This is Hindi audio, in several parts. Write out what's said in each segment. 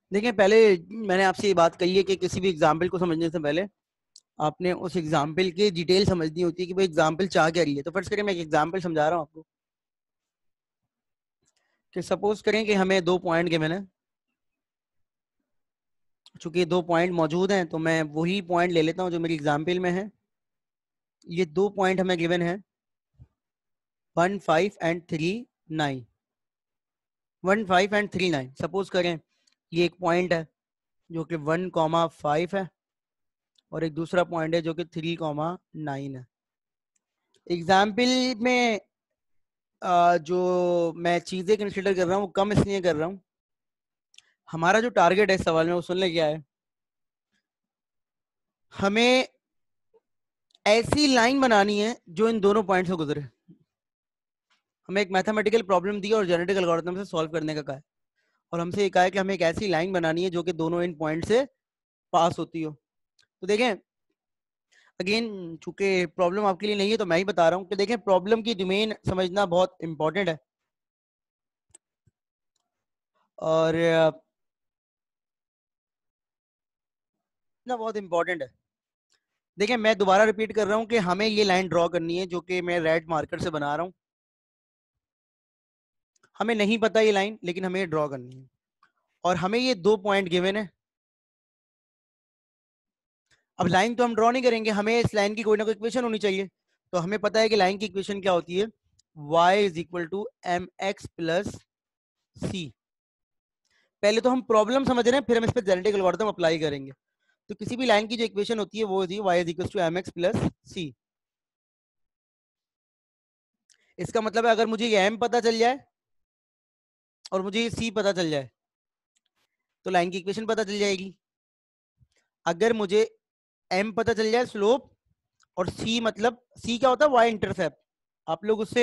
देखिए, पहले मैंने आपसे ये बात कही है कि किसी भी एग्जाम्पल को समझने से पहले आपने उस एग्जाम्पल की डिटेल समझनी होती है कि वो एग्जाम्पल चाह क्या रही है। तो फर्स्ट करें, मैं एक एग्जाम्पल समझा रहा हूँ आपको कि सपोज करें कि हमें 2 पॉइंट गिवन है। चूंकि 2 पॉइंट मौजूद हैं तो मैं वही पॉइंट ले लेता हूँ जो मेरी एग्जाम्पल में है। ये 2 पॉइंट हमें गिवन है 1, 5 एंड 3, 9। 1, 5 एंड 3, 9 सपोज करें ये एक पॉइंट है जो कि 1, 5 है और एक दूसरा पॉइंट है जो कि 3, 9 है। एग्जाम्पल में जो मैं चीजें कंसिडर कर रहा हूँ वो कम इसलिए कर रहा हूँ, हमारा जो टारगेट है इस सवाल में वो सुन ले क्या है। हमें ऐसी लाइन बनानी है जो इन दोनों पॉइंट से गुजरे। हमें एक मैथमेटिकल प्रॉब्लम दी और जेनेटिक एल्गोरिथम से सॉल्व करने का कहा है, और हमसे ये कहा है कि हमें एक ऐसी लाइन बनानी है जो कि दोनों इन पॉइंट से पास होती हो। तो देखें, अगेन चूंकि प्रॉब्लम आपके लिए नहीं है तो मैं ही बता रहा हूँ कि देखें, प्रॉब्लम की डोमेन समझना बहुत इंपॉर्टेंट है। और ना बहुत इंपॉर्टेंट है। देखिए, मैं दोबारा रिपीट कर रहा हूँ कि हमें ये लाइन ड्रॉ करनी है जो कि मैं रेड मार्कर से बना रहा हूँ। हमें नहीं पता ये लाइन, लेकिन हमें ये ड्रॉ करनी है और हमें ये 2 पॉइंट गिवन है। अब लाइन तो हम ड्रॉ नहीं करेंगे, हमें इस लाइन की कोई ना कोई इक्वेशन होनी चाहिए। तो हमें पता है कि लाइन की इक्वेशन क्या होती है, y is equal to m x plus c. पहले तो हम प्रॉब्लम समझ रहे हैं, फिर हम इस पर जेनेटिक एल्गोरिथम अप्लाई करेंगे। तो किसी भी लाइन की जो इक्वेशन होती है वो होती है y is equal to m x plus c. इसका मतलब है अगर मुझे ये m पता चल जाए और मुझे ये c पता चल जाए तो लाइन की इक्वेशन पता चल जाएगी। अगर मुझे m पता चल जाए स्लोप, और c मतलब c क्या होता है, y इंटरसेप्ट। आप लोग उससे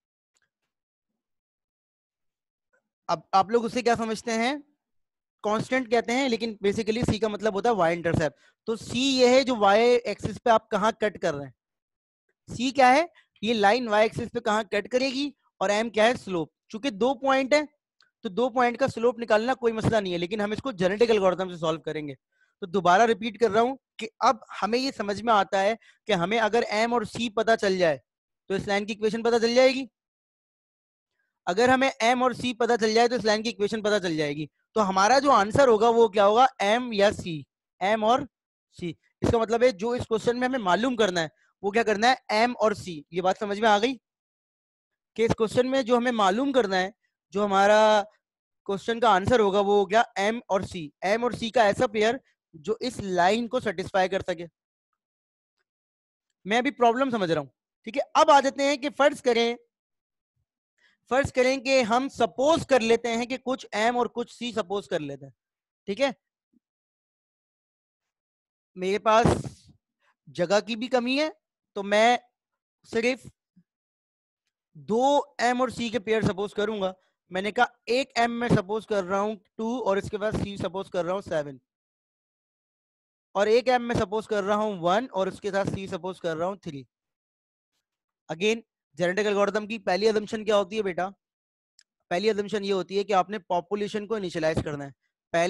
अब आप लोग उससे क्या समझते हैं, कांस्टेंट कहते हैं, लेकिन बेसिकली c का मतलब होता है y इंटरसेप्ट। तो c ये है जो y एक्सिस पे आप कहाँ कट कर रहे हैं। c क्या है, ये लाइन y एक्सिस पे कहाँ कट करेगी, और m क्या है, स्लोप। चूंकि 2 पॉइंट है तो 2 पॉइंट का स्लोप निकालना कोई मसला नहीं है, लेकिन हम इसको जेनेटिक एल्गोरिथम से सॉल्व करेंगे। तो दोबारा रिपीट कर रहा हूं कि अब हमें ये समझ में आता है कि हमें अगर m और c पता चल जाए तो इस लाइन की इक्वेशन पता चल जाएगी। अगर हमें m और c पता चल जाए तो इस लाइन की इक्वेशन पता चल जाएगी। तो हमारा जो आंसर होगा वो क्या होगा, m या c, m और c। इसका मतलब है जो इस क्वेश्चन में हमें मालूम करना है वो क्या करना है, m और c। ये बात समझ में आ गई कि इस क्वेश्चन में जो हमें मालूम करना है, जो हमारा क्वेश्चन का आंसर होगा वो हो गया m और c। m और c का ऐसा पेयर जो इस लाइन को सेटिस्फाई कर सके। मैं अभी प्रॉब्लम समझ रहा हूं, ठीक है। अब आ जाते हैं कि फर्ज करें कि हम सपोज कर लेते हैं कि कुछ m और कुछ c सपोज कर लेते हैं, ठीक है। मेरे पास जगह की भी कमी है तो मैं सिर्फ 2 m और c के पेयर सपोज करूंगा। मैंने कहा एक m में सपोज कर रहा हूं 2 और इसके बाद c सपोज कर रहा हूं 7, और एक m में सपोज कर रहा हूं 1 और उसके साथ c सपोज कर रहा हूं 3। अगेन, जेनेटिक एल्गोरिथम की पहली अजम्पशन क्या होती है बेटा, पहली अजम्पशन ये होती है कि आपने पॉपुलेशन को इनिशियलाइज करना है।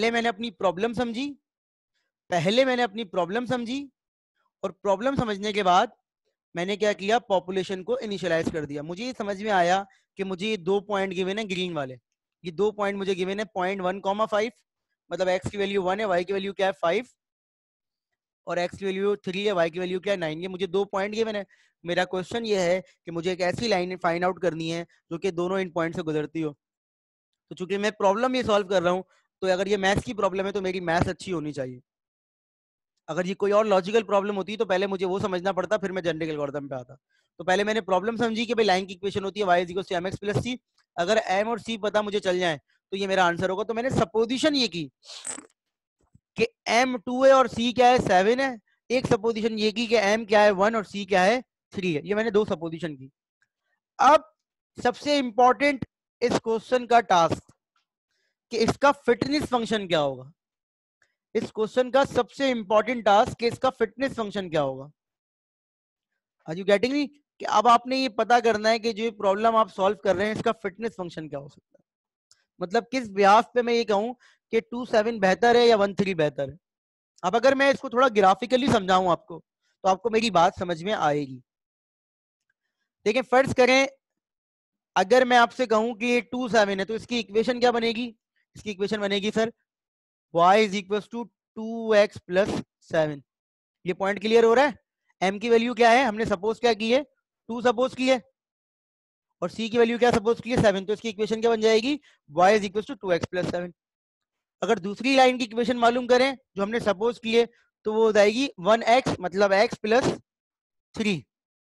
पहले मैंने अपनी प्रॉब्लम समझी और प्रॉब्लम समझने के बाद मैंने क्या किया, पॉपुलेशन को इनिशियलाइज कर दिया। मुझे ये समझ में आया कि मुझे ये 2 पॉइंट गिवन है ग्रीन वाले। ये 2 पॉइंट मुझे गिवन है पॉइंट 1,5, मतलब x की वैल्यू 1 है, y की वैल्यू क्या है 5, और x की वैल्यू 3 है, y की वैल्यू क्या है 9। ये मुझे 2 पॉइंट गिवन है। मेरा क्वेश्चन ये है कि मुझे एक ऐसी लाइन फाइंड आउट करनी है जो कि दोनों इन पॉइंट से गुजरती हो। तो चूंकि मैं प्रॉब्लम ये सॉल्व कर रहा हूँ, तो अगर ये मैथ्स की प्रॉब्लम है तो मेरी मैथ्स अच्छी होनी चाहिए। अगर ये कोई और लॉजिकल प्रॉब्लम होती तो पहले मुझे वो समझना पड़ता, फिर मैं जेनेटिक एल्गोरिथम पे आता। तो पहले मैंने प्रॉब्लम समझी कि भाई लाइन की इक्वेशन होती है y equals to mx plus c। अगर m और c पता मुझे चल जाए तो ये मेरा आंसर होगा। तो मैंने सपोजिशन ये की कि m 2 है और c क्या है 7 है। एक सपोजिशन ये की कि m क्या है 1 और c क्या है 3 है। ये मैंने 2 सपोजिशन की। अब सबसे इंपॉर्टेंट इस क्वेश्चन का टास्क कि इसका फिटनेस फंक्शन क्या होगा। इस क्वेश्चन का सबसे इंपॉर्टेंट टास्क कि इसका फिटनेस फंक्शन क्या होगा। आर यू गेटिंग मी, कि अब आपने ये पता करना है कि जो प्रॉब्लम आप सॉल्व कर रहे हैं इसका फिटनेस फंक्शन क्या हो सकता है। मतलब किस ब्यास पे मैं ये कहूं कि 2 7 बेहतर है या 1 3 बेहतर है। अब अगर मैं इसको थोड़ा ग्राफिकली समझाऊं आपको, तो आपको मेरी बात समझ में आएगी। देखिए फर्ज करें, अगर मैं आपसे कहूं कि ये 2 7 है, तो इसकी इक्वेशन क्या बनेगी? इसकी इक्वेशन बनेगी sir y is equal to 2x plus 7। ये पॉइंट क्लियर हो रहा है? m की वैल्यू क्या है? हमने सपोज क्या की है? 2 सपोज की है, और c की वैल्यू क्या सपोज की है? 7। तो इसकी इक्वेशन क्या बन जाएगी? y is equal to 2x plus 7। अगर दूसरी लाइन की इक्वेशन मालूम करें जो हमने सपोज की है, तो वो हो जाएगी 1x मतलब x प्लस 3।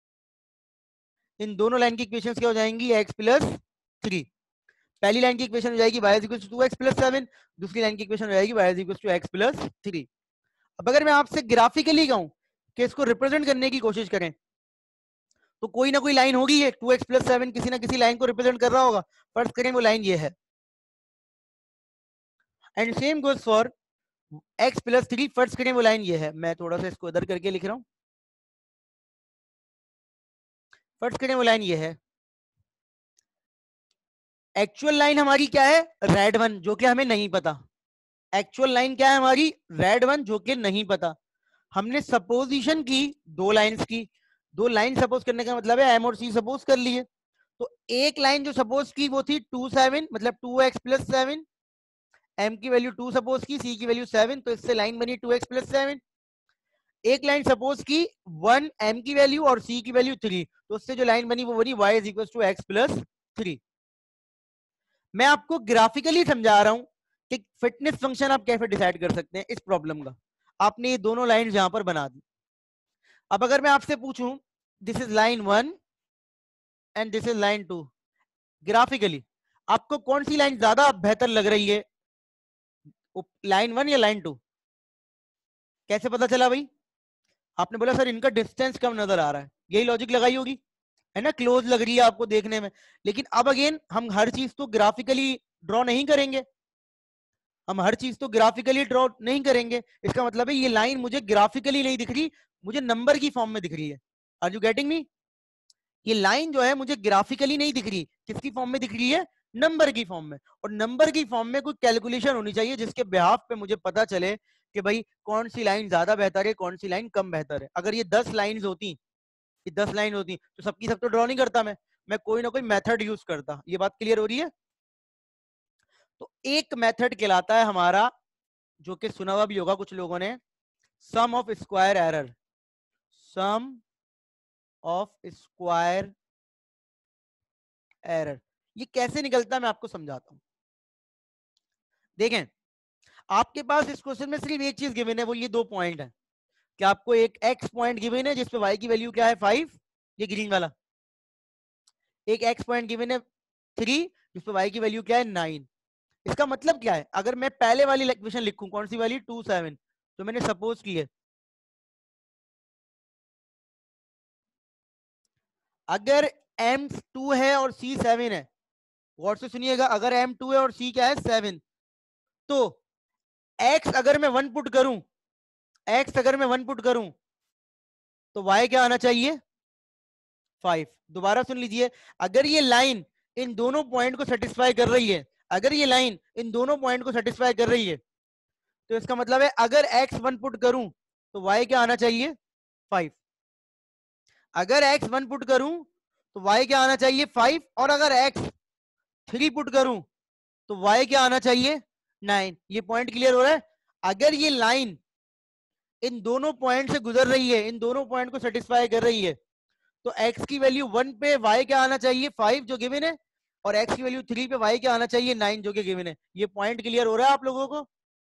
इन दोनों लाइन की इक्वेशंस क्या हो जाएंगी? x plus 3। पहली लाइन की इक्वेशन हो जाएगी y is equal to 2x plus 7, दूसरी लाइन की इक्वेशन हो जाएगी y is equal to x plus 3। अब अगर मैं आपसे ग्राफिकली कहूं कि इसको रिप्रेजेंट करने की कोशिश करें, तो कोई ना कोई लाइन होगी, ये 2x प्लस 7 किसी ना किसी लाइन को रिप्रेजेंट कर रहा होगा। फर्स्ट करें वो लाइन ये है, and same goes for x plus 3। First करें वो लाइन ये है। मैं थोड़ा सा इसको इधर करके लिख रहा हूं। फर्स्ट करें वो लाइन ये है। एक्चुअल लाइन हमारी क्या है? रेड वन, जो कि हमें नहीं पता। एक्चुअल लाइन क्या है हमारी? रेड वन, जो कि नहीं पता। हमने सपोजिशन की दो लाइंस की। दो लाइन सपोज करने का मतलब है एम और सी सपोज कर लिए। तो एक लाइन जो सपोज की वो थी 2 7 मतलब 2x प्लस 7। एम की वैल्यू 2 सपोज की, सी की वैल्यू 7, तो इससे लाइन बनी 2x प्लस 7। एक लाइन सपोज की 1 एम की वैल्यू और सी की वैल्यू 3, तो उससे जो लाइन बनी वो बनी y is equal to x plus 3। मैं आपको ग्राफिकली समझा रहा हूं कि फिटनेस फंक्शन आप कैसे डिसाइड कर सकते हैं इस प्रॉब्लम का। आपने ये दोनों लाइन यहां पर बना दी। अब अगर मैं आपसे पूछूं, this is line 1 and this is line 2, graphically आपको कौन सी लाइन ज्यादा बेहतर लग रही है? लाइन 1 या लाइन 2? कैसे पता चला भाई? आपने बोला सर इनका डिस्टेंस कम नजर आ रहा है, यही लॉजिक लगाई होगी, है ना? क्लोज लग रही है आपको देखने में। लेकिन अब अगेन हम हर चीज तो ग्राफिकली ड्रॉ नहीं करेंगे। हम हर चीज तो ग्राफिकली ड्रॉ नहीं करेंगे। इसका मतलब है ये लाइन मुझे ग्राफिकली नहीं दिख रही, मुझे नंबर की फॉर्म में दिख रही है। Are you getting me? ये लाइन जो है मुझे ग्राफिकली नहीं दिख रही, किसकी फॉर्म में दिख रही है? नंबर की फॉर्म में। और नंबर की फॉर्म में कोई कैलकुलेशन होनी चाहिए जिसके बिहाफ पे मुझे पता चले कि भाई कौन सी लाइन ज्यादा बेहतर है, कौन सी लाइन कम बेहतर है। अगर ये 10 लाइन होती, ये 10 लाइन होती, तो सबकी सब तो ड्रॉ नहीं करता मैं कोई ना कोई मेथड यूज करता। ये बात क्लियर हो रही है? तो एक मेथड कहलाता है हमारा, जो कि सुना हुआ भी होगा कुछ लोगों ने, sum of square error. Sum of square error. ये कैसे निकलता है मैं आपको समझाता हूं। देखें, आपके पास इस क्वेश्चन में सिर्फ एक चीज गिवन है, वो ये 2 पॉइंट है कि आपको एक x पॉइंट गिवन है जिसपे y की वैल्यू क्या है 5, ये ग्रीन वाला। एक x पॉइंट गिवन है 3 जिसपे y की वैल्यू क्या है 9। इसका मतलब क्या है? अगर मैं पहले वाली इक्वेशन लिखूं, कौन सी वाली? 2 7, तो मैंने सपोज की है अगर m 2 है और c 7 है, गौर से सुनिएगा, अगर m 2 है और c क्या है 7, तो x अगर मैं 1 पुट करूं, x अगर मैं 1 पुट करूं, तो y क्या आना चाहिए? 5। दोबारा सुन लीजिए, अगर ये लाइन इन दोनों पॉइंट को सेटिस्फाई कर रही है, अगर ये लाइन इन दोनों पॉइंट को सेटिस्फाई कर रही है, तो इसका मतलब है अगर x 1 पुट करूं तो y क्या आना चाहिए? 5। अगर x 1 पुट करूं तो y क्या आना चाहिए? 5। और अगर x 3 पुट करूं तो y क्या आना चाहिए? 9। ये पॉइंट क्लियर हो रहा है? अगर ये लाइन इन दोनों पॉइंट से गुजर रही है, इन दोनों पॉइंट को सेटिस्फाई कर रही है, तो x की वैल्यू 1 पे y क्या आना चाहिए? 5 जो गिवन है, और x की वैल्यू 3 पे y क्या आना चाहिए? 9 जो कि गिवन है। ये पॉइंट क्लियर हो रहा है आप लोगों को?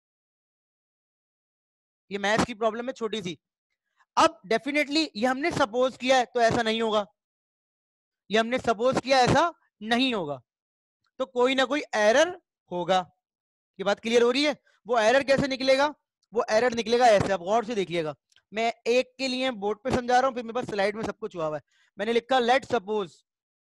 ये मैथ्स की प्रॉब्लम है छोटी सी। अब डेफिनेटली ये हमने सपोज किया है, तो ऐसा नहीं होगा। ये हमने सपोज किया, ऐसा नहीं होगा, तो कोई ना कोई एरर होगा। ये बात क्लियर हो रही है? वो एरर कैसे निकलेगा? वो एरर निकलेगा ऐसे, आप गौर से देखिएगा। मैं एक के लिए बोर्ड पे समझा रहा हूं, फिर मेरे पास स्लाइड में सब कुछ हुआ हुआ है। मैंने लिखा let suppose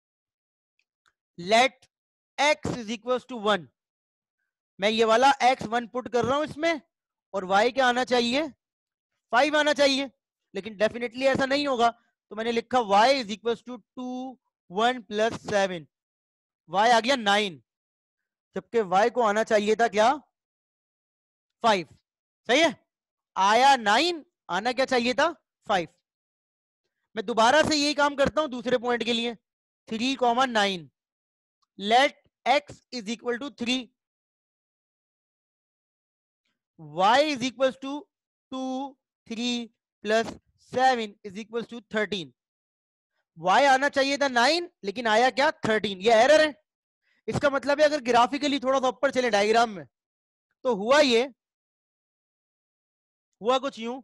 let x is equal to 1। मैं ये वाला x 1 पुट कर रहा हूं इसमें, और y क्या आना चाहिए? 5 आना चाहिए। लेकिन डेफिनेटली ऐसा नहीं होगा, तो मैंने लिखा y is equal to 2 1 plus 7। y आ गया 9, जबकि y को आना चाहिए था क्या? 5। सही है, आया 9, आना क्या चाहिए था 5। मैं दोबारा से यही काम करता हूं दूसरे पॉइंट के लिए, 3,9, let x is equal to 3, y is equal to 2, 3 plus 7 is equal to 13। y आना चाहिए था 9, लेकिन आया क्या 13, ये एरर है। इसका मतलब है अगर ग्राफिकली थोड़ा सा ऊपर चले डायग्राम में, तो हुआ ये, हुआ कुछ यूं,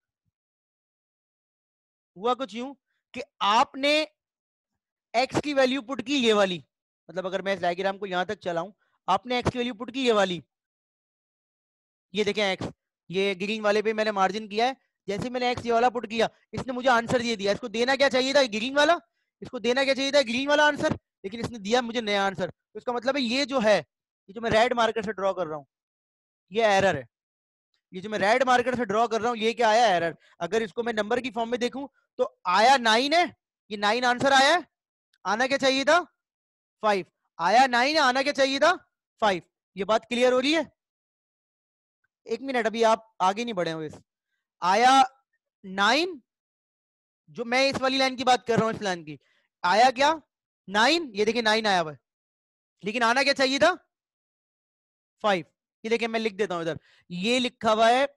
हुआ कुछ यूं कि आपने x की वैल्यू पुट की ये वाली, मतलब अगर मैं इस डायग्राम को यहां तक चलाऊं, आपने x की वैल्यू पुट की ये वाली, ये देखें x, ये ग्रीन वाले पे मैंने मार्जिन किया है, जैसे मैंने x ये वाला पुट किया, इसने मुझे आंसर ये दिया। इसको देना क्या चाहिए था ग्रीन वाला, इसको देना क्या चाहिए था ग्रीन वाला आंसर, लेकिन इसने दिया मुझे नया आंसर। तो इसका मतलब है ये जो है, ये जो मैं रेड मार्कर से ड्रॉ कर रहा हूँ, ये एरर है। ये जो मैं रेड मार्कर से ड्रॉ कर रहा हूँ, ये क्या आया एरर। अगर इसको मैं नंबर की फॉर्म में देखूं तो आया 9 है, ये 9 आंसर आया है, आना क्या चाहिए था 5। आया 9 है, आना क्या चाहिए था 5। ये बात क्लियर हो रही है। एक मिनट, अभी आप आगे नहीं बढ़े हो। इस आया 9, जो मैं इस वाली लाइन की बात कर रहा हूँ, इस लाइन की, आया क्या 9, ये देखिए 9 आया हुआ है, लेकिन आना क्या चाहिए था 5। ये देखिए मैं लिख देता हूं इधर, ये लिखा हुआ है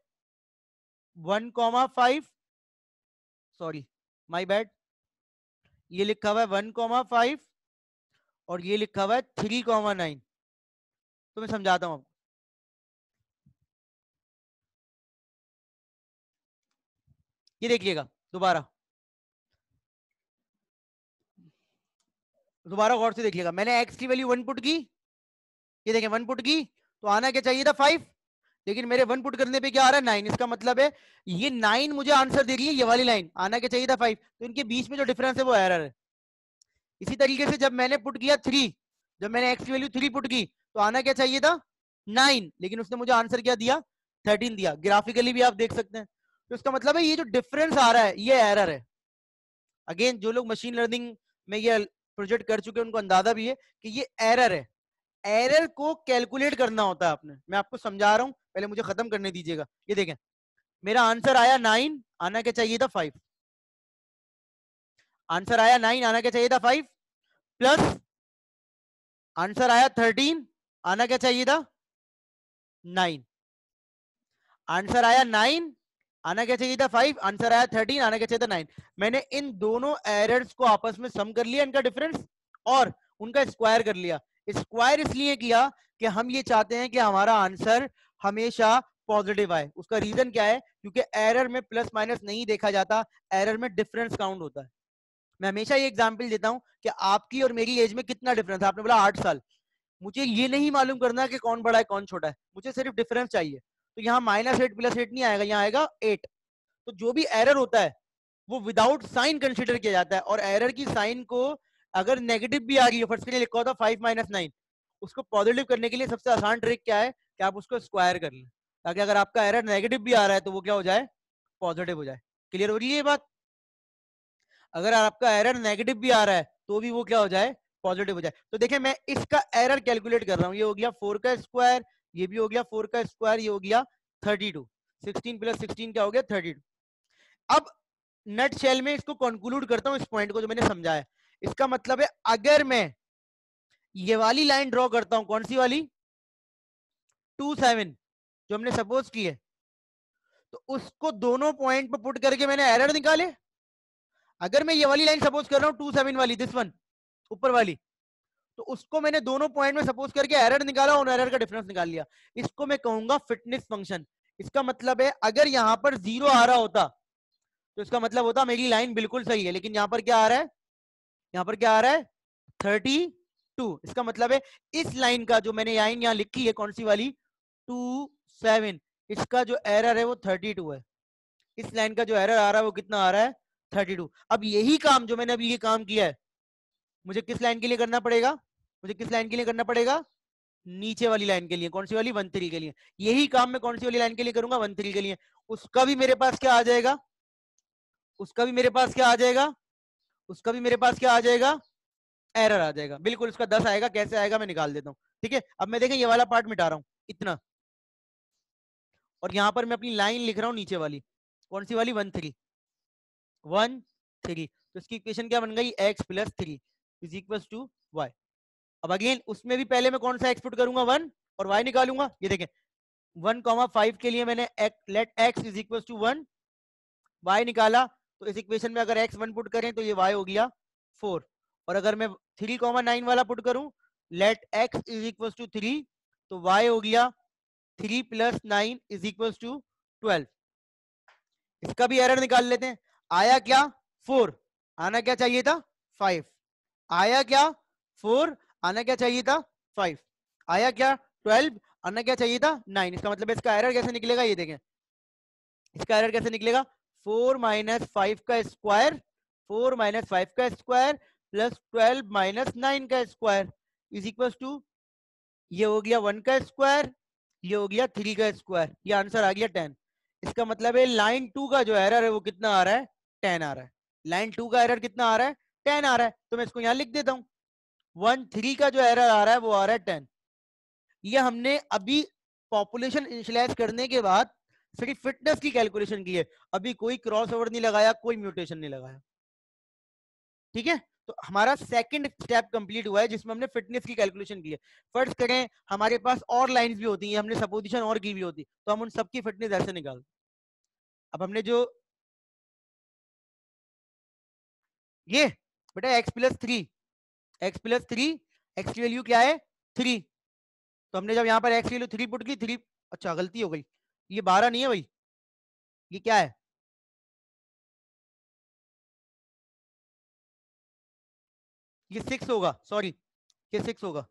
1,5, सॉरी माय बैड, ये लिखा हुआ है 1,5 और ये लिखा हुआ है 3,9। तो मैं समझाता हूं आपको, ये देखिएगा दोबारा, दोबारा गौर से देखिएगा। मैंने x की वैल्यू 1 पुट की, ये देखें 1 पुट की, तो आना क्या चाहिए था 5, लेकिन मेरे 1 पुट करने पे क्या आ रहा है 9। इसका मतलब है ये 9 मुझे आंसर दे रही है, ये वाली लाइन, आना क्या चाहिए था 5। तो इनके बीच में जो डिफरेंस है वो एरर है। इसी तरीके से जब मैंने पुट किया 3, जब मैंने x की वैल्यू 3 पुट की, तो आना क्या चाहिए था 9, लेकिन उसने मुझे आंसर क्या दिया 13 दिया। ग्राफिकली भी आप देख सकते हैं। तो इसका मतलब है ये जो डिफरेंस आ रहा है ये एरर है। अगेन जो लोग मशीन लर्निंग में ये प्रोजेक्ट कर चुके हैं उनको अंदाजा भी है कि ये एरर है। एरर को कैलकुलेट करना होता है आपने, मैं आपको समझा रहा हूं, पहले मुझे खत्म करने दीजिएगा। ये देखें मेरा आंसर आया 9, आना क्या चाहिए था 5। आंसर आया 9, आना क्या चाहिए था 5, प्लस आंसर आया 13, आना क्या चाहिए था 9। आंसर आया 9, आना क्या चाहिए था 5, आंसर आया 13, आना क्या चाहिए था 9। मैंने इन दोनों एरर्स को आपस में सम कर लिया, इनका डिफरेंस, और उनका स्क्वायर कर लिया। स्क्वायर इसलिए किया कि हम ये चाहते हैं कि हमारा आंसर हमेशा पॉजिटिव आए। उसका रीजन क्या है, क्योंकि एरर में प्लस माइनस नहीं देखा जाता, एरर में डिफरेंस काउंट होता है। मैं हमेशा ये एग्जांपल देता हूं कि आपकी और मेरी एज में कितना डिफरेंस है। आपने बोला 8 साल, मुझे ये नहीं मालूम करना कि कौन बड़ा है कौन छोटा है, मुझे सिर्फ डिफरेंस चाहिए। तो यहाँ -8 +8 नहीं आएगा, यहाँ आएगा 8। तो जो भी एरर होता है वो विदाउट साइन कंसिडर किया जाता है, और एरर की साइन को अगर नेगेटिव भी आ गई है, फर्स्ट के लिए लिखा होता 5 - 9, उसको पॉजिटिव करने के लिए सबसे आसान ट्रिक क्या है कि आप उसको स्क्वायर कर लें, ताकि अगर आपका एरर नेगेटिव भी आ रहा है तो वो क्या हो जाए पॉजिटिव हो जाए। क्लियर हो रही है ये बात। अगर आपका एरर नेगेटिव भी आ रहा है तो भी वो क्या हो जाए पॉजिटिव हो जाए। तो देखिए मैं इसका एरर कैलकुलेट कर रहा हूं, ये हो गया 4 का स्क्वायर, ये भी हो गया 4 का स्क्वायर, ये हो गया 32, 16 + 16 क्या हो गया 32। अब नट शेल में इसको कंक्लूड करता हूं, इस पॉइंट को जो मैंने समझाया। इसका मतलब है अगर मैं ये वाली लाइन ड्रॉ करता हूं, कौन सी वाली 27 जो हमने सपोज की है, तो उसको दोनों पॉइंट पर पुट करके मैंने एरर निकाले। अगर मैं ये वाली लाइन सपोज कर रहा हूं 27 वाली, दिस वन ऊपर वाली, तो उसको मैंने दोनों पॉइंट में सपोज करके एरर निकाला और एरर का डिफरेंस निकाल लिया। इसको मैं कहूंगा फिटनेस फंक्शन। इसका मतलब है अगर यहां पर 0 आ रहा होता तो इसका मतलब होता मेरी लाइन बिल्कुल सही है, लेकिन यहां पर क्या आ रहा है, यहां पर क्या आ रहा है 32। इसका मतलब है इस लाइन का जो मैंने लाइन यहां लिखी है, कौन सी वाली 27, इसका जो एरर है वो 32 है। इस लाइन का जो एरर आ रहा है वो कितना आ रहा है 32। अब यही काम जो मैंने अभी ये काम किया है, मुझे किस लाइन के लिए करना पड़ेगा, मुझे किस लाइन के लिए करना पड़ेगा, नीचे वाली लाइन के लिए। कौन सी वाली 13 के लिए। यही काम मैं कौन सी वाली लाइन के लिए करूंगा 13 के लिए। उसका भी मेरे पास क्या आ जाएगा, उसका भी मेरे पास क्या आ जाएगा, उसका भी मेरे पास क्या आ जाएगा एरर आ जाएगा। बिल्कुल उसका 10 आएगा, कैसे आएगा मैं निकाल देता हूँ। ठीक है, अब मैं देखें ये वाला पार्ट मिटा रहा हूँ इतना, और यहाँ पर मैं अपनी लाइन लिख रहा हूँ नीचे वाली, कौन सी वाली, 1 3 तो इसकी इक्वेशन क्या बन गई, x+3 is equal to y। अब अगेन उसमें भी पहले मैं कौन सा एक्स पुट करूंगा, 1, और y निकालूंगा। ये देखें 1,5 के लिए मैंने let x is equal to 1 y निकाला, तो इस इक्वेशन में अगर x 1 पुट करें तो ये y हो गया 4, और अगर मैं 3,9 वाला पुट करूं, let x is equal to 3, तो y हो गया 3 + 9 इज इक्वल टू 12। इसका भी एरर निकाल लेते हैं। आया क्या 4, आना क्या चाहिए था 5। आया क्या 4, आना क्या चाहिए था 5। आया क्या 12, आना क्या चाहिए था 9। इसका मतलब इसका एरर कैसे निकलेगा, ये देखें इसका एरर कैसे निकलेगा, 4 - 5 का स्क्वायर, 4 - 5 का स्क्वायर प्लस 12 - 9 का स्क्वायर इज इक्वल टू, ये हो गया 1 का स्क्वायर, ये हो गया 3 का स्क्वायर, ये आंसर आ गया 10। इसका मतलब है लाइन 2 का जो एरर है वो कितना आ रहा है, 10 आ रहा है। लाइन 2 का एरर कितना आ रहा है, 10 आ रहा है। तो मैं इसको यहां लिख देता हूं, 1 3 का जो एरर आ रहा है वो आ रहा है 10। ये हमने अभी पॉपुलेशन इनिशियलाइज करने के बाद सिर्फ फिटनेस की कैलकुलेशन की है, अभी कोई क्रॉस ओवर नहीं लगाया, कोई म्यूटेशन नहीं लगाया। ठीक है, तो हमारा सेकंड स्टेप कंप्लीट हुआ है जिसमें हमने फिटनेस की कैलकुलेशन की है। फर्स्ट करें हमारे पास और लाइंस भी होती हैं, हमने सपोजिशन और की भी होती, तो हम उन सबकी फिटनेस ऐसे निकाल। अब हमने जो ये बेटा x+3, x+3, x की वैल्यू क्या है 3, तो हमने जब यहाँ पर x की वैल्यू 3 पुट की 3, अच्छा गलती हो गई, ये 12 नहीं है भाई, ये क्या है, ये 6 होगा, सॉरी ये 6 होगा।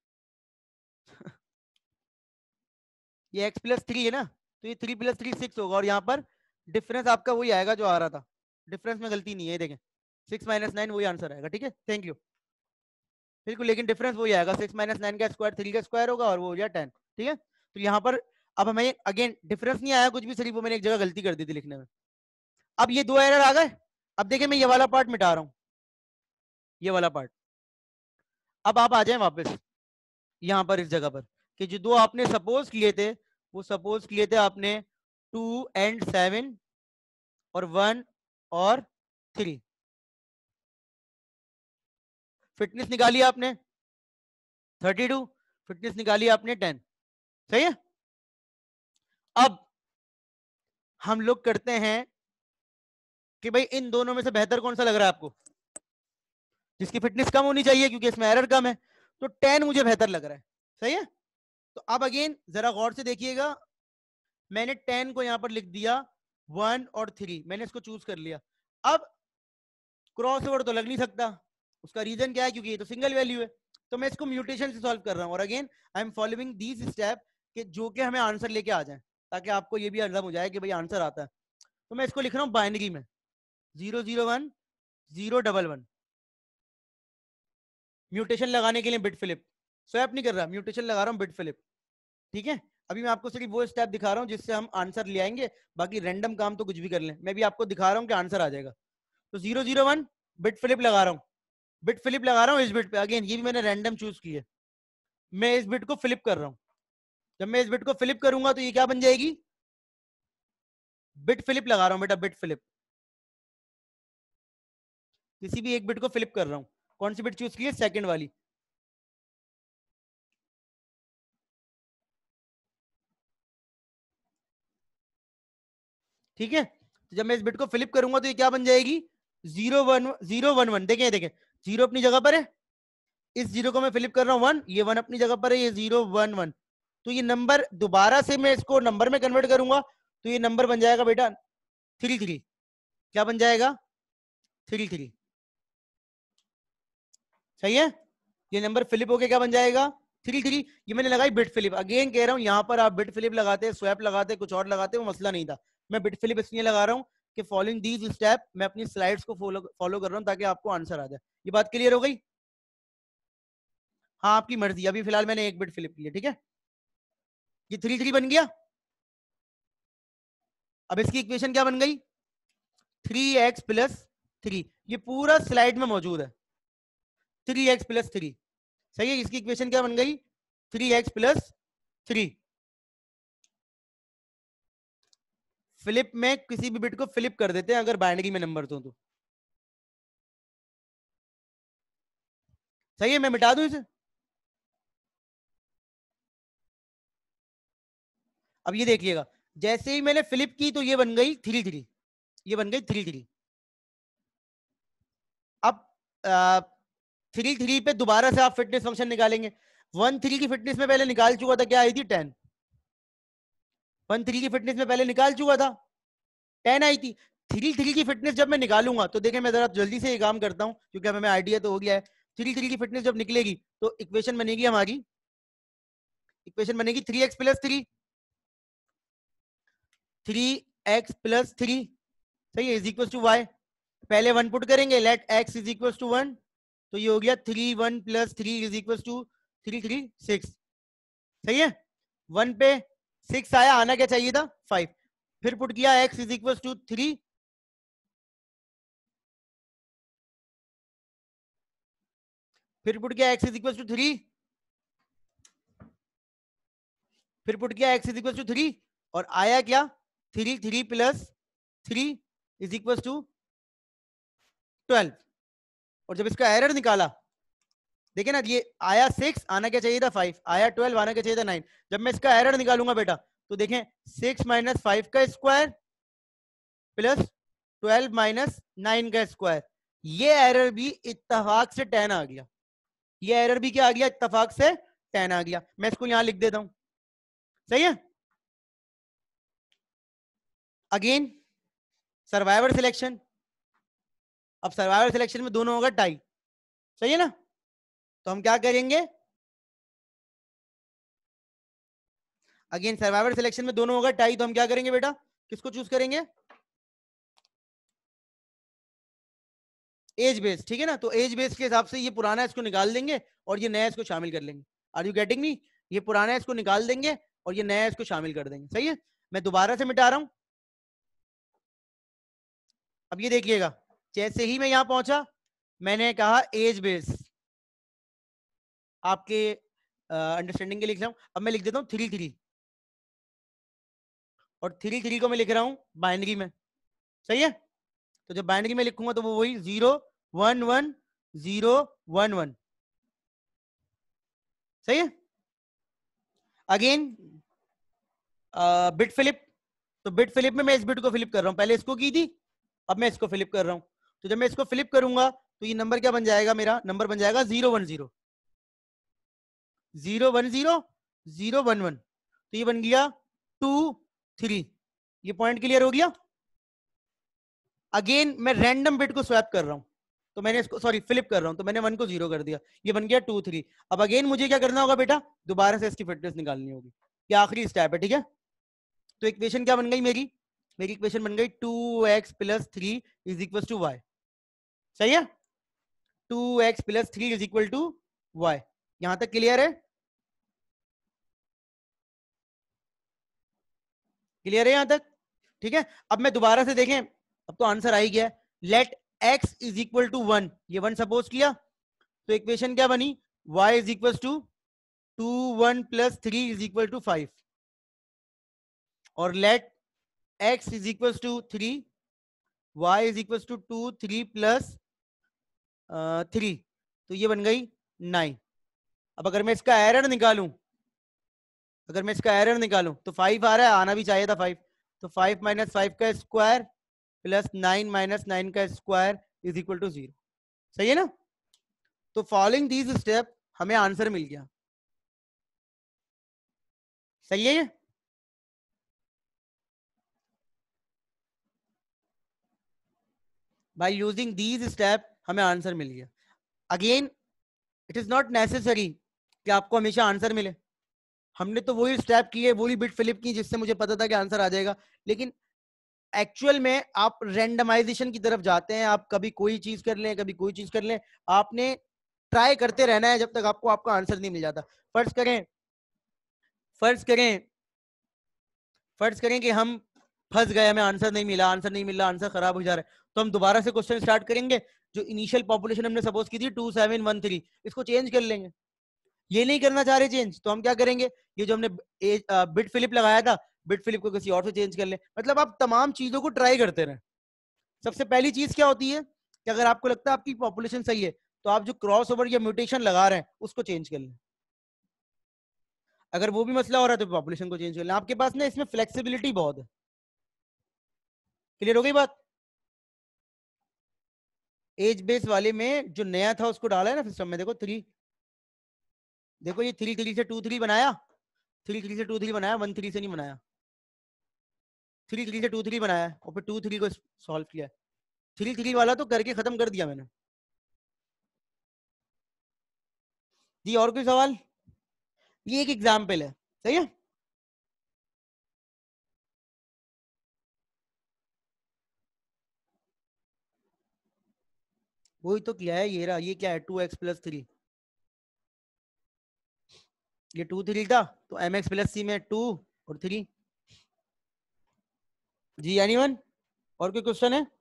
ये x+3 है ना, तो ये 3 + 3 6 होगा, और यहाँ पर डिफरेंस आपका वही आएगा जो आ रहा था, डिफरेंस में गलती नहीं है, देखें 6 - 9 वही आंसर आएगा। ठीक है, थैंक यू, बिल्कुल, लेकिन डिफरेंस वही आएगा, 6 - 9 का स्क्वायर 3 का स्क्वायर होगा और वो हो गया 10। ठीक है, तो यहाँ पर अब हमें अगेन डिफरेंस नहीं आया कुछ भी, सिर्फ वो मैंने एक जगह गलती कर दी थी लिखने में। अब ये दो एरर आ गए। अब देखिए मैं ये वाला पार्ट मिटा रहा हूँ, ये वाला पार्ट। अब आप आ जाए वापस यहाँ पर इस जगह पर, कि जो दो आपने सपोज किए थे, वो सपोज किए थे आपने 2 और 7 और 1 और 3। फिटनेस निकाली आपने 32, फिटनेस निकाली आपने 10। सही है, अब हम लोग करते हैं कि भाई इन दोनों में से बेहतर कौन सा लग रहा है आपको, जिसकी फिटनेस कम होनी चाहिए क्योंकि इसमें एरर कम है, तो 10 मुझे बेहतर लग रहा है। सही है, तो अब अगेन जरा गौर से देखिएगा, मैंने 10 को यहां पर लिख दिया, 1 और 3 मैंने इसको चूज कर लिया। अब क्रॉस ओवर तो लग नहीं सकता, उसका रीजन क्या है, क्योंकि ये तो सिंगल वैल्यू है, तो मैं इसको म्यूटेशन से सॉल्व कर रहा हूं। और again I am following these step कि जो कि हमें आंसर लेके आ जाए, ताकि आपको ये भी अंदाजा हो जाए कि भाई आंसर आता है। तो मैं इसको लिख रहा हूँ बाइनरी में 001 011, म्यूटेशन लगाने के लिए बिट फ्लिप, स्वैप नहीं कर रहा, म्यूटेशन लगा रहा हूँ बिट फ्लिप। ठीक है, अभी मैं आपको सिर्फ वो स्टेप दिखा रहा हूँ जिससे हम आंसर ले आएंगे, बाकी रैंडम काम तो कुछ भी कर लें, मैं भी आपको दिखा रहा हूँ कि आंसर आ जाएगा। तो 001 बिट फ्लिप लगा रहा हूँ, बिट फ्लिप लगा रहा हूँ इस बिट पे, अगेन ये भी मैंने रैंडम चूज की है, मैं इस बिट को फ्लिप कर रहा हूँ। जब मैं इस बिट को फ्लिप करूंगा तो ये क्या बन जाएगी, बिट फ्लिप लगा रहा हूँ बेटा, बिट फ्लिप, किसी भी एक बिट को फ्लिप कर रहा हूँ। कौन सी बिट चूज की है, सेकंड वाली। ठीक है, तो जब मैं इस बिट को फ्लिप करूंगा तो ये क्या बन जाएगी, 0 1 0 1 1। देखें देखें, जीरो अपनी जगह पर है, इस जीरो को मैं फ्लिप कर रहा हूँ 1, ये 1 अपनी जगह पर है, ये 0 1 1। तो ये नंबर दोबारा से मैं इसको नंबर में कन्वर्ट करूंगा तो ये नंबर बन जाएगा बेटा 3 3। क्या बन जाएगा 3 3। सही है, ये नंबर फ्लिप होके क्या बन जाएगा 3 3। ये मैंने लगाई बिट फ्लिप, अगेन कह रहा हूं यहाँ पर आप बिट फ्लिप लगाते, स्वैप लगाते, कुछ और लगाते, वो मसला नहीं था। मैं बिट फ्लिप इसलिए लगा रहा हूँ कि फॉलोइंग दीज स्टेप मैं अपनी स्लाइड्स को फॉलो कर रहा हूँ ताकि आपको आंसर आ जाए। ये बात क्लियर हो गई, हाँ आपकी मर्जी, अभी फिलहाल मैंने एक बिट फ्लिप किया। ठीक है, ये 3 3 बन गया। अब इसकी इक्वेशन क्या बन गई, 3x + 3, ये पूरा स्लाइड में मौजूद है, 3x + 3। सही है, इसकी इक्वेशन क्या बन गई, 3x + 3। फ्लिप में किसी भी बिट को फ्लिप कर देते हैं अगर बाइनरी में नंबर तो सही है, मैं मिटा दूं इसे। अब ये देखिएगा, जैसे ही मैंने फ्लिप की तो ये बन गई 3 3, ये बन गई 3 3। अब 3 3 पे दोबारा से आप फिटनेस फंक्शन निकालेंगे। 1 3 की फिटनेस में पहले निकाल चुका था, क्या आई थी 10। 1 3 की फिटनेस में पहले निकाल चुका था, 10 आई थी। 3 3 की फिटनेस जब मैं निकालूंगा तो देखें, मैं जरा जल्दी से ये काम करता हूं क्योंकि हमें आइडिया तो हो गया है। 3 3 की फिटनेस जब निकलेगी तो इक्वेशन बनेगी हमारी, इक्वेशन बनेगी 3x+3, 3x+3, सही है, इज इक्वल टू वाई। पहले 1 पुट करेंगे, let x is equal to 1, तो ये हो गया 3 1 + 3 इज इक्वल टू 3 3 6, सही है। 1 पे 6 आया, आना क्या चाहिए था 5। फिर पुट किया x इज इक्वल टू 3, फिर पुट किया x इज इक्वल टू 3, फिर पुट किया x इज इक्वल टू 3, और आया क्या 3 3 + 3 इज इक्वल टू 12। और जब इसका एरर निकाला, देखिए ना, ये आया 6, आना क्या चाहिए था 5, आया 12, आना क्या चाहिए था 9। जब मैं इसका एरर निकालूंगा बेटा, तो देखें 6 - 5 का स्क्वायर प्लस 12 - 9 का स्क्वायर, ये एरर भी इत्तेफाक से 10 आ गया। ये एरर भी क्या आ गया, इत्तेफाक से 10 आ गया। मैं इसको यहां लिख देता हूं, सही है। अगेन सर्वाइवर सिलेक्शन, अब सर्वाइवर सिलेक्शन में दोनों होगा टाई, सही है ना। तो हम क्या करेंगे, अगेन सर्वाइवर सिलेक्शन में दोनों होगा टाई, तो हम क्या करेंगे बेटा, किसको चूज करेंगे, एज बेस, ठीक है ना। तो एज बेस के हिसाब से ये पुराना इसको निकाल देंगे और ये नया इसको शामिल कर लेंगे। आर यू गेटिंग मी, ये पुराना इसको निकाल देंगे और ये नया इसको शामिल कर देंगे, सही है। मैं दोबारा से मिटा रहा हूं। अब ये देखिएगा, जैसे ही मैं यहां पहुंचा, मैंने कहा एज बेस, आपके अंडरस्टैंडिंग के लिए लिख रहा हूं। अब मैं लिख देता हूं 3 3, और 3 3 को मैं लिख रहा हूं बाइनरी में, सही है। तो जब बाइनरी में लिखूंगा तो वो वही 0 1 1 0 1 1, सही है। अगेन बिट फिलिप, तो बिट फिलिप में मैं इस बिट को फिलिप कर रहा हूं, पहले इसको की थी, अब मैं इसको फिलिप कर रहा हूं। तो जब मैं इसको फिलिप करूंगा तो ये नंबर क्या बन जाएगा, मेरा नंबर बन जाएगा 0 1 0 0 1 0 0 1 1, तो ये बन गया 2 3। ये पॉइंट क्लियर हो गया। अगेन मैं रैंडम बिट को स्वैप कर रहा हूं, तो मैंने इसको सॉरी फिलिप कर रहा हूं, तो मैंने 1 को 0 कर दिया, ये बन गया 2 3। अब अगेन मुझे क्या करना होगा बेटा, दोबारा से इसकी फिटनेस निकालनी होगी, ये आखिरी स्टेप है, ठीक है। तो इक्वेशन क्या बन गई मेरी, मेरी इक्वेशन बन गई 2x + 3 is equal to Y, सही है। 2x + 3 is equal to Y, यहां तक क्लियर है, क्लियर है यहां तक, ठीक है। अब मैं दोबारा से देखें, अब तो आंसर आ ही गया, let x is equal to 1, ये 1 सपोज किया, तो इक्वेशन क्या बनी, y is equal to 2 1 + 3 is equal to 5, और let x is equal to 3, y is equal to 2 3 + 3, तो ये बन गई 9। अब अगर मैं इसका एरर निकालूं, अगर मैं इसका एरर निकालूं तो 5 आ रहा है, आना भी चाहिए था 5, तो 5 - 5 का स्क्वायर प्लस 9 - 9 का स्क्वायर इज इक्वल टू 0, सही है ना। तो फॉलोइंग दीज स्टेप हमें आंसर मिल गया, सही है ये। बाय यूजिंग दीज स्टेप हमें आंसर मिल गया। Again it is not necessary कि आपको हमेशा आंसर मिले, हमने तो वही स्टेप किए, वही बिट फिलिप की जिससे मुझे पता था कि आंसर आ जाएगा, लेकिन एक्चुअल में आप रैंडमाइजेशन की तरफ जाते हैं, आप कभी कोई चीज कर लें, कभी कोई चीज कर लें, आपने ट्राई करते रहना है जब तक आपको आपका आंसर नहीं मिल जाता। फर्ज करें, फर्ज करें, फर्ज करें कि हम फंस गए, हमें आंसर नहीं मिला, आंसर नहीं मिला, आंसर खराब हो जा रहा है, तो हम दोबारा से क्वेश्चन स्टार्ट करेंगे। जो इनिशियल पॉपुलेशन हमने सपोज की थी 2713, इसको चेंज कर लेंगे। ये नहीं करना चाह रहे चेंज, तो हम क्या करेंगे, ये जो हमने बिट फिलिप लगाया था, बिट फिलिप को किसी और से चेंज कर ले, मतलब आप तमाम चीजों को ट्राई करते रहे। सबसे पहली चीज क्या होती है कि अगर आपको लगता है आपकी पॉपुलेशन सही है, तो आप जो क्रॉस ओवर या म्यूटेशन लगा रहे हैं उसको चेंज कर लें। अगर वो भी मसला हो रहा है तो पॉपुलेशन को चेंज कर लें। आपके पास ना इसमें फ्लेक्सिबिलिटी बहुत है। क्लियर हो गई बात? एज बेस वाले में जो नया था उसको डाला है ना सिस्टम में, देखो 3, देखो ये 3 3 से 2 3 बनाया, 3 3 से 2 3 बनाया, 1 3 से नहीं बनाया, 3 3 से 2 3 बनाया और फिर 2 3 को सॉल्व किया। 3 3 वाला तो करके खत्म कर दिया मैंने जी। और कोई सवाल? ये एक एग्जाम्पल है, सही है। वही तो किया है, ये रहा, ये क्या है 2x+3, ये 2 3 था, तो mx+c में 2 और 3। जी एनीवन? और कोई क्वेश्चन है?